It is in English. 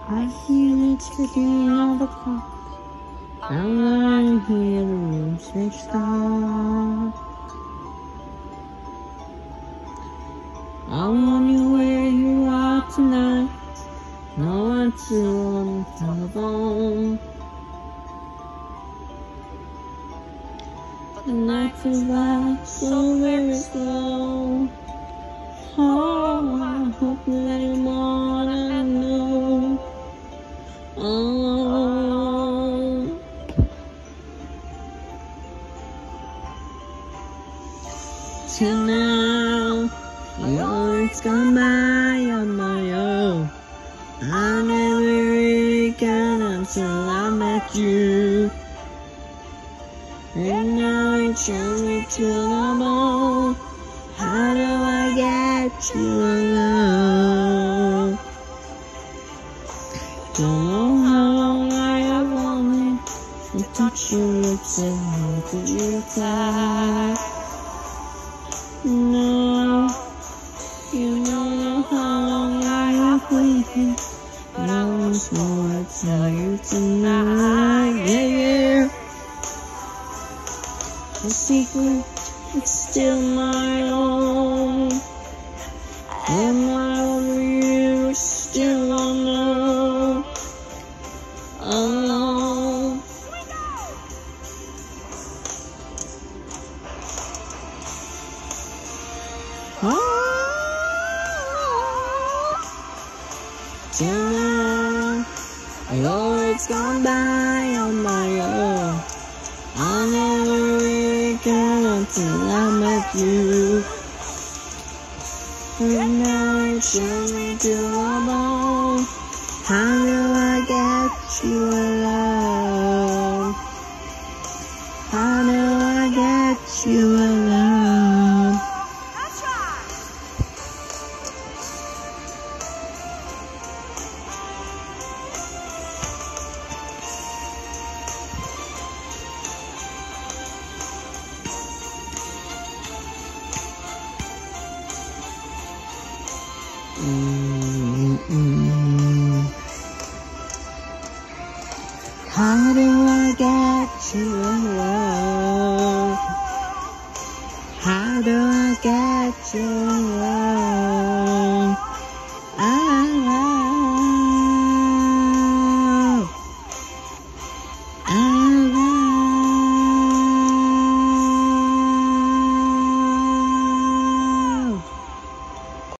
I hear it ticking on the clock. Now I hear the room switched on. I wonder where you are tonight. No answer on the telephone. But the night feels like so very slow. Oh, I hope that you're more than I know. Oh, till now, your it's gone by on my own. I never really got until I met you. And now it shows me to the bone. How do I get you alone? Don't know how long I have wanted to touch your lips and hold you tight. No, you don't know how long I have waited, but I once more tell you tonight, yeah. The secret, it's still my own, and my over you is still unknown. Alone. Till now, your it's gone by on my own. I never really got until I met you. And now it shows me to the bone. How do I get you alone? How do I get you alone? That's right. How do I get you alone? How do I get you alone?